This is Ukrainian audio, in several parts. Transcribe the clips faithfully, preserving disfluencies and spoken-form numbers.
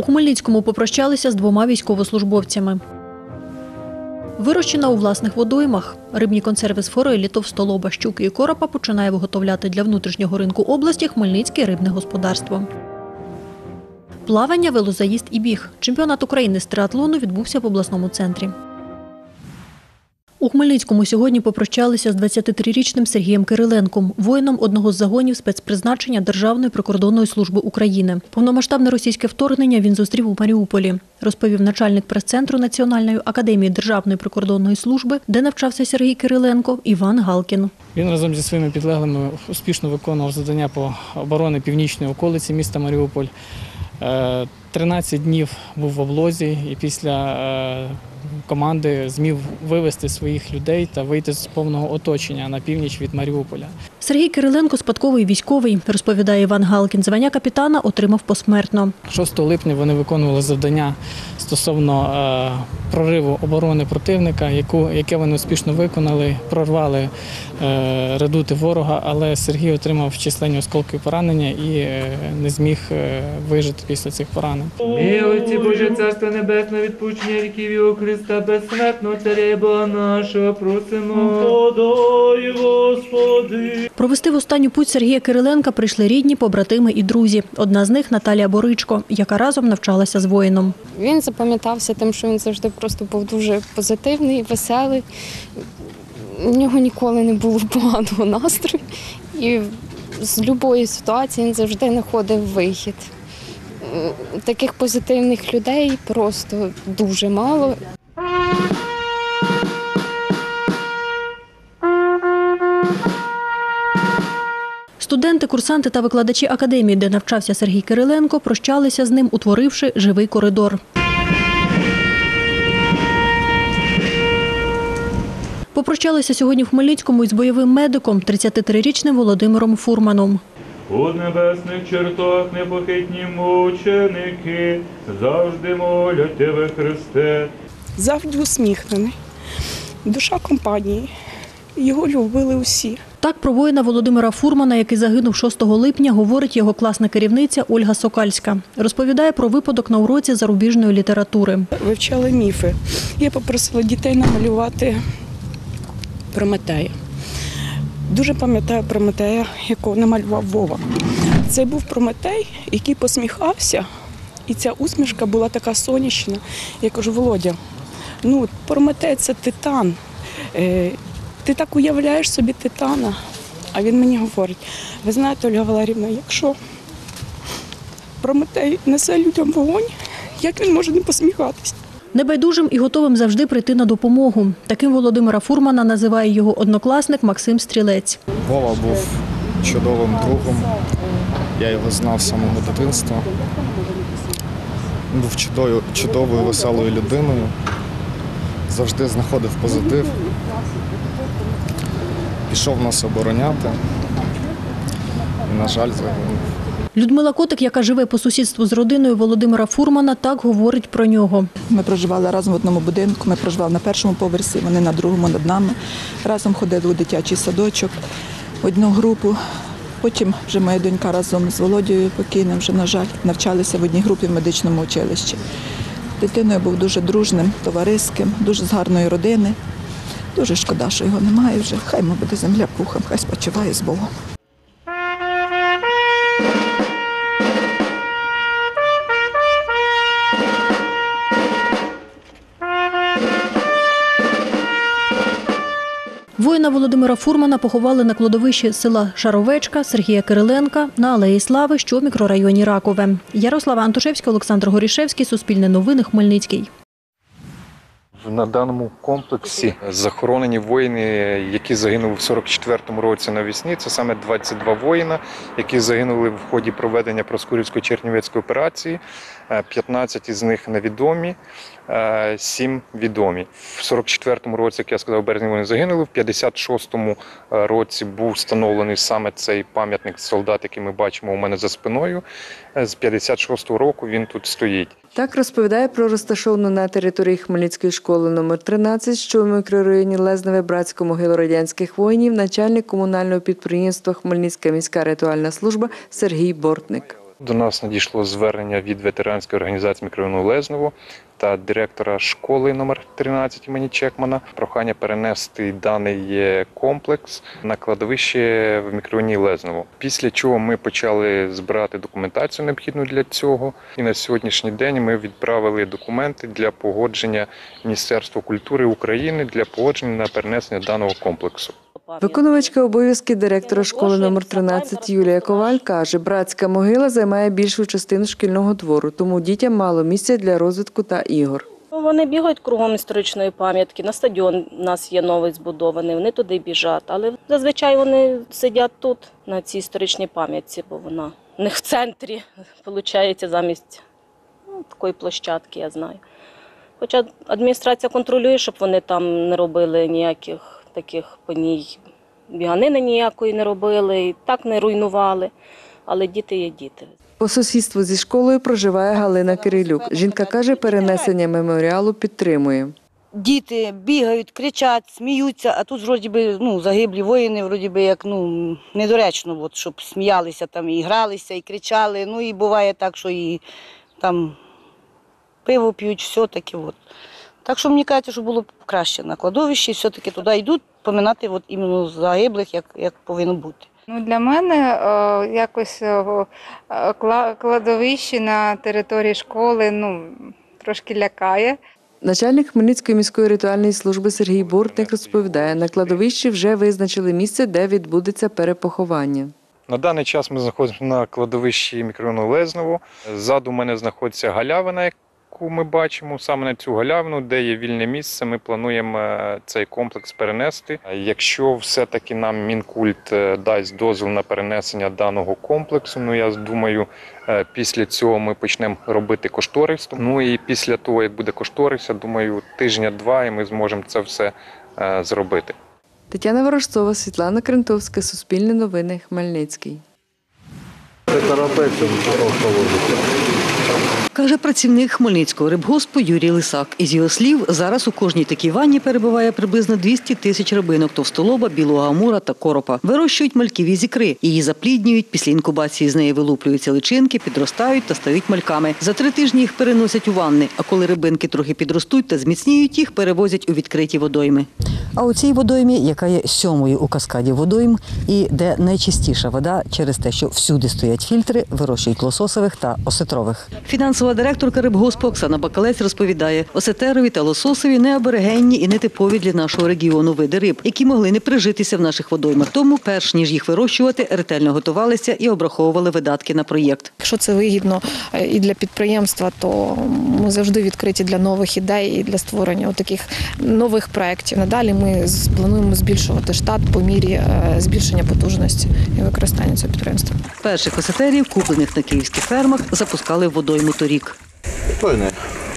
Хмельницькому попрощалися з двома військовослужбовцями. Вирощена у власних водоймах. Рибні консерви з форелі, товстолоба, щуки і коропа починає виготовляти для внутрішнього ринку області Хмельницьке рибне господарство. Плавання, велозаїзд і біг. Чемпіонат України з триатлону відбувся в обласному центрі. У Хмельницькому сьогодні попрощалися з двадцятитрирічним Сергієм Кириленком, воїном одного з загонів спецпризначення Державної прикордонної служби України. Повномасштабне російське вторгнення він зустрів у Маріуполі, розповів начальник прес-центру Національної академії Державної прикордонної служби, де навчався Сергій Кириленко, Іван Галкін. Він разом зі своїми підлеглими успішно виконував завдання по обороні північної околиці міста Маріуполь. тринадцять днів був в облозі і після команди зміг вивести своїх людей та вийти з повного оточення на північ від Маріуполя. Сергій Кириленко – спадковий військовий, розповідає Іван Галкін. Звання капітана отримав посмертно. шостого липня вони виконували завдання стосовно е, прориву оборони противника, яку, яке вони успішно виконали, прорвали е, редути ворога, але Сергій отримав численні осколкові поранення і е, не зміг е, вижити після цих поранень. Милості Боже, Царство Небесне, відпущення віків Його Христа, безсмертного Царя Бога нашого, просимо. Подай, Господи. Провести в останню путь Сергія Кириленка прийшли рідні, побратими і друзі. Одна з них – Наталія Боричко, яка разом навчалася з воїном. Він запам'ятався тим, що він завжди просто був дуже позитивний, веселий. У нього ніколи не було поганого настрою. І з будь-якої ситуації він завжди знаходив вихід. Таких позитивних людей просто дуже мало. Студенти, курсанти та викладачі академії, де навчався Сергій Кириленко, прощалися з ним, утворивши живий коридор. Попрощалися сьогодні в Хмельницькому із бойовим медиком, тридцятитрирічним Володимиром Фурманом. У небесних чертах непохитні мученики, завжди молять Тебе, Христе. Завжди усміхнений, душа компанії, його любили усі. Так про воїна Володимира Фурмана, який загинув шостого липня, говорить його класна керівниця Ольга Сокальська. Розповідає про випадок на уроці зарубіжної літератури. Вивчали міфи. Я попросила дітей намалювати Прометея. Дуже пам'ятаю Прометея, якого намалював Вова. Це був Прометей, який посміхався, і ця усмішка була така сонячна. Я кажу: Володя, ну, Прометей – це титан. Ти так уявляєш собі титана? А він мені говорить: ви знаєте, Ольга Валеріївна, якщо Прометей несе людям вогонь, як він може не посміхатись? Небайдужим і готовим завжди прийти на допомогу. Таким Володимира Фурмана називає його однокласник Максим Стрілець. Вова був чудовим другом, я його знав з самого дитинства. Він був чудовою, чудовою, веселою людиною, завжди знаходив позитив. Пішов нас обороняти і, на жаль, загинув. Людмила Котик, яка живе по сусідству з родиною Володимира Фурмана, так говорить про нього. Ми проживали разом в одному будинку, ми проживали на першому поверсі, вони на другому над нами. Разом ходили у дитячий садочок, в одну групу. Потім вже моя донька разом з Володією покійним, вже, на жаль, навчалися в одній групі в медичному училищі. Дитиною був дуже дружним, товариським, дуже з гарної родини. Дуже шкода, що його немає вже. Хай йому буде земля пухом, хай спочиває з Богом. Воїна Володимира Фурмана поховали на кладовищі села Шаровечка Сергія Кириленка на Алеї Слави, що в мікрорайоні Ракове. Ярослава Антошевська, Олександр Горішевський, Суспільне новини, Хмельницький. На даному комплексі захоронені воїни, які загинули в сорок четвертому році навесні. Це саме двадцять два воїна, які загинули в ході проведення Проскурівської Чернівецької операції. п'ятнадцять із них невідомі, сім відомі. В сорок четвертому році, як я сказав, в березні вони загинули. В п'ятдесят шостому році був встановлений саме цей пам'ятник солдат, який ми бачимо у мене за спиною. З п'ятдесят шостого року він тут стоїть. Так розповідає про розташовану на території Хмельницької школи номер тринадцять, що в мікрорайоні Лезневе, братську могилу радянських воїнів, начальник комунального підприємства «Хмельницька міська рятувальна служба» Сергій Бортник. До нас надійшло звернення від ветеранської організації мікрорайону Лезново та директора школи номер тринадцять імені Чекмана. Прохання перенести даний комплекс на кладовище в мікрорайоні Лезново. Після чого ми почали збирати документацію необхідну для цього. І на сьогоднішній день ми відправили документи для погодження Міністерства культури України для погодження на перенесення даного комплексу. Виконувачка обов'язки директора школи номер тринадцять Юлія Коваль каже, братська могила займає більшу частину шкільного двору, тому дітям мало місця для розвитку та ігор. Вони бігають кругом історичної пам'ятки, на стадіон у нас є новий збудований, вони туди біжать, але зазвичай вони сидять тут, на цій історичній пам'ятці, бо вона не в центрі, виходить, замість ну, такої площадки, я знаю. Хоча адміністрація контролює, щоб вони там не робили ніяких таких по ній біганини ніякої не робили, і так не руйнували, але діти є діти. По сусідству зі школою проживає Галина Кирилюк. Жінка каже, перенесення меморіалу підтримує. Діти бігають, кричать, сміються, а тут вроді би, ну, загиблі воїни, вроді би, як, ну, недоречно, от, щоб сміялися там і гралися, і кричали. Ну і буває так, що і там пиво п'ють, все-таки. От. Так що мені кажеться, що було б краще на кладовищі, все-таки туди йдуть поминати от іменно загиблих, як, як повинно бути. Ну, для мене о, якось о, кладовище на території школи ну, трошки лякає. Начальник Хмельницької міської ритуальної служби Сергій Бортник розповідає, на кладовищі вже визначили місце, де відбудеться перепоховання. На даний час ми знаходимося на кладовищі мікрорайону Лезново. Ззаду мене знаходиться галявина, яку ми бачимо. Саме на цю галявину, де є вільне місце, ми плануємо цей комплекс перенести. Якщо все-таки нам Мінкульт дасть дозвіл на перенесення даного комплексу, ну я думаю, після цього ми почнемо робити кошторис. Ну і після того, як буде кошторис, я думаю, тижня-два і ми зможемо це все зробити. Тетяна Ворожцова, Світлана Крентовська, Суспільне новини, Хмельницький. Каже працівник Хмельницького рибгоспу Юрій Лисак. Із його слів, зараз у кожній такій ванні перебуває приблизно двісті тисяч рибинок товстолоба, білого амура та коропа. Вирощують мальків із ікри. Її запліднюють, після інкубації з неї вилуплюються личинки, підростають та стають мальками. За три тижні їх переносять у ванни, а коли рибинки трохи підростуть та зміцніють, їх перевозять у відкриті водойми. А у цій водоймі, яка є сьомою у каскаді водойм і де найчистіша вода через те, що всюди стоять фільтри, вирощують лососових та осетрових. Фінансова директорка рибгоспу Оксана Бакалець розповідає, осетерові та лососові неаборигенні і нетипові для нашого регіону види риб, які могли не прижитися в наших водоймах. Тому, перш ніж їх вирощувати, ретельно готувалися і обраховували видатки на проєкт. Якщо це вигідно і для підприємства, то ми завжди відкриті для нових ідей і для створення таких нових проєктів. Надалі ми плануємо збільшувати штат по мірі збільшення потужності і використання цього підприємства. Перших осетерів, куплених на київських фермах, запускали в водойму торік. Той не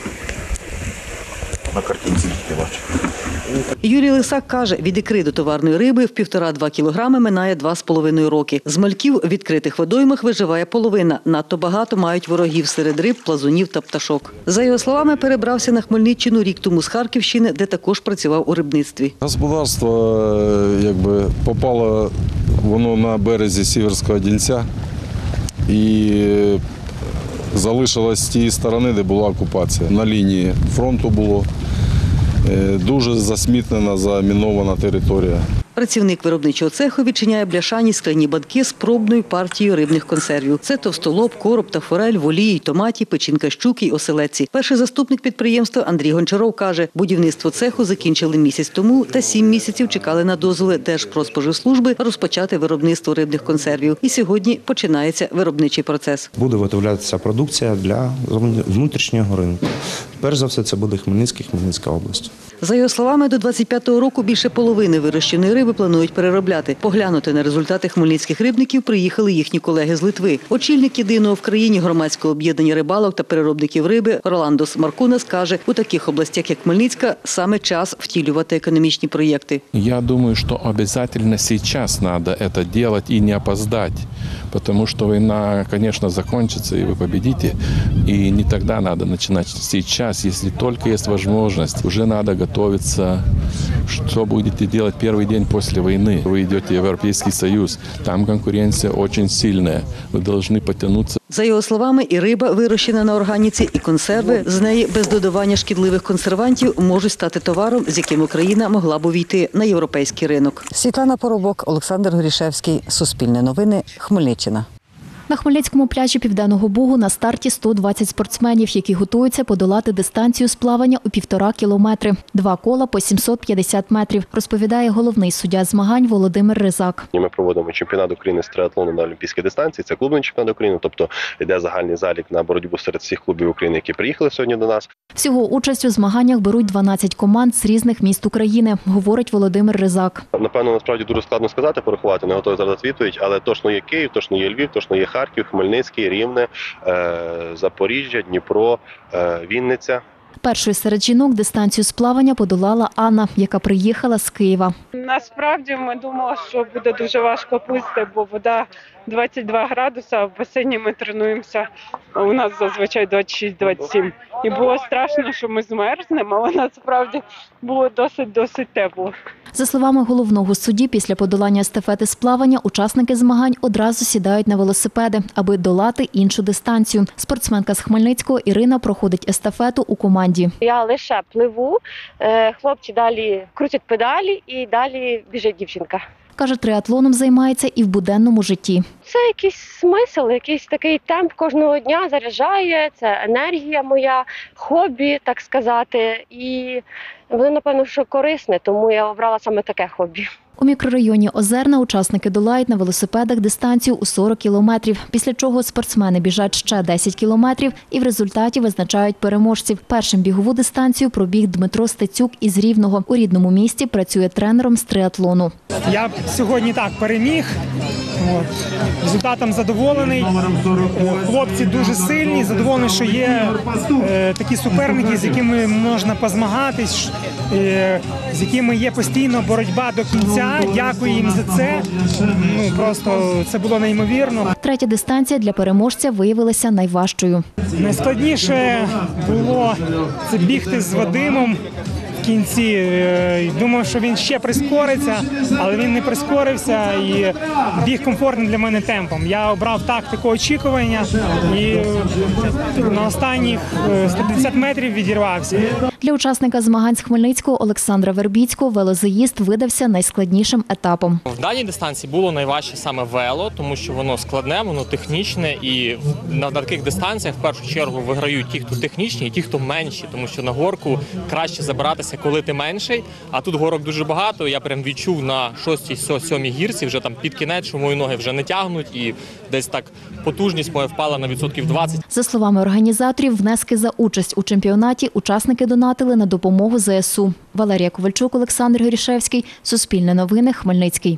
на картинці бачу. Юрій Лисак каже, від ікри до товарної риби в півтора-два кілограми минає два з половиною роки. З мальків в відкритих водоймах виживає половина. Надто багато мають ворогів серед риб, плазунів та пташок. За його словами, перебрався на Хмельниччину рік тому з Харківщини, де також працював у рибництві. Господарство якби попало воно на березі Сіверського Дільця і залишилось з тієї сторони, де була окупація. На лінії фронту було. Дуже засмітнена, замінована територія. Працівник виробничого цеху відчиняє бляшані скляні банки з пробною партією рибних консервів. Це товстолоб, короб та форель, в олії, томаті, печінка щуки й оселедці. Перший заступник підприємства Андрій Гончаров каже, будівництво цеху закінчили місяць тому та сім місяців чекали на дозволи Держпродспоживслужби розпочати виробництво рибних консервів. І сьогодні починається виробничий процес. Буде виготовлятися продукція для внутрішнього ринку. Перш за все, це буде Хмельницький, Хмельницька область. За його словами, до двадцять п'ятого року більше половини вирощеної риби планують переробляти. Поглянути на результати хмельницьких рибників приїхали їхні колеги з Литви. Очільник єдиного в країні громадського об'єднання рибалок та переробників риби Роландос Маркунас каже, у таких областях, як Хмельницька, саме час втілювати економічні проєкти. Я думаю, що обов'язково зараз треба це робити і не опоздати, тому що війна, звісно, закінчиться і ви победите. І не тоді треба починати зараз, якщо тільки є можливість. Вже треба готуватися, що будете робити перший день после войны. Вы идете в Европейский Союз, там конкуренция очень сильная. Вы должны потянуться. За його словами, і риба, вирощена на органіці, і консерви з неї без додавання шкідливих консервантів можуть стати товаром, з яким Україна могла б увійти на європейський ринок. Світлана Поробок, Олександр Горішевський, Суспільне новини, Хмельниччина. На Хмельницькому пляжі Південного Бугу на старті сто двадцять спортсменів, які готуються подолати дистанцію з плавання у півтора кілометри. Два кола по сімсот п'ятдесят метрів, розповідає головний суддя змагань Володимир Ризак. Ми проводимо чемпіонат України з триатлону на олімпійській дистанції. Це клубний чемпіонат України, тобто йде загальний залік на боротьбу серед всіх клубів України, які приїхали сьогодні до нас. Всього участь у змаганнях беруть дванадцять команд з різних міст України, говорить Володимир Ризак. Напевно, насправді дуже складно сказати, порахувати, не готовий зараз відповідь, але точно є Київ, точно є Львів, точно є Харків, Хмельницький, Рівне, Запоріжжя, Дніпро, Вінниця. Першою серед жінок дистанцію з плавання подолала Анна, яка приїхала з Києва. Насправді ми думали, що буде дуже важко плисти, бо вода двадцять два градуси, а в басейні ми тренуємося, у нас зазвичай двадцять шість - двадцять сім. І було страшно, що ми змерзнемо, але насправді було досить-досить тепло. За словами головного судді, після подолання естафети з плавання учасники змагань одразу сідають на велосипеди, аби долати іншу дистанцію. Спортсменка з Хмельницького Ірина проходить естафету у команді. Я лише пливу, хлопці далі крутять педалі і далі біжить дівчинка. Каже, триатлоном займається і в буденному житті. Це якийсь смисл, якийсь такий темп кожного дня заряджає, це енергія моя, хобі, так сказати. І воно, напевно, що корисне, тому я обрала саме таке хобі. У мікрорайоні Озерна учасники долають на велосипедах дистанцію у сорок кілометрів, після чого спортсмени біжать ще десять кілометрів і в результаті визначають переможців. Першим бігову дистанцію пробіг Дмитро Стецюк із Рівного. У рідному місті працює тренером з триатлону. Я сьогодні так переміг, от. Результатом задоволений. Хлопці дуже сильні, задоволений, що є е, такі суперники, з якими можна позмагатись, е, з якими є постійно боротьба до кінця. Дякую їм за це. Ну просто це було неймовірно. Третя дистанція для переможця виявилася найважчою. Найскладніше було це бігти з Вадимом в кінці. Думав, що він ще прискориться, але він не прискорився і біг комфортним для мене темпом. Я обрав тактику очікування і на останніх сто п'ятдесят метрів відірвався. Для учасника змагань з Хмельницького Олександра Вербіцького велозаїзд видався найскладнішим етапом. В даній дистанції було найважче саме вело, тому що воно складне, воно технічне, і на таких дистанціях в першу чергу виграють ті, хто технічні, і ті, хто менші, тому що на горку краще забиратися, коли ти менший, а тут горок дуже багато. Я прям відчув на шостій-сьомій гірці, вже там під кінець, що мої ноги вже не тягнуть, і десь так потужність моя впала на відсотків двадцять. За словами організаторів, внески за участь у чемпіонаті учасники донатили на допомогу зе ес у. Валерія Ковальчук, Олександр Горішевський, Суспільне новини, Хмельницький.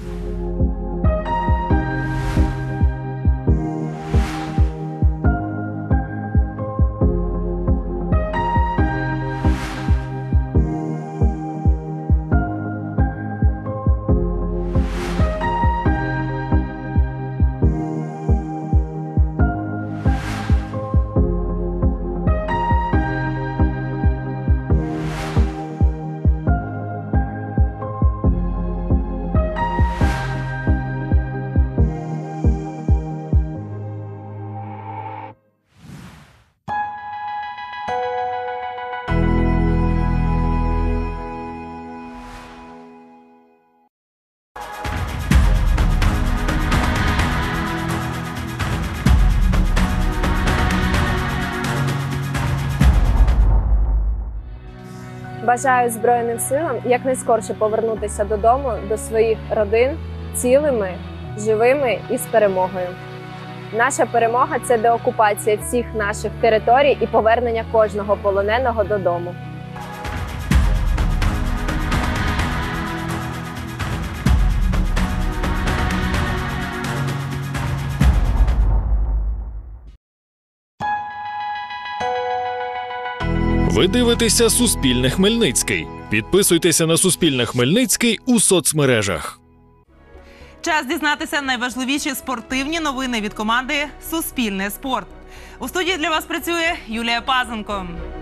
Бажаю Збройним силам якнайскорше повернутися додому, до своїх родин, цілими, живими і з перемогою. Наша перемога – це деокупація всіх наших територій і повернення кожного полоненого додому. Ви дивитеся Суспільне Хмельницький. Підписуйтеся на Суспільне Хмельницький у соцмережах. Час дізнатися найважливіші спортивні новини від команди «Суспільне спорт». У студії для вас працює Юлія Пазенко.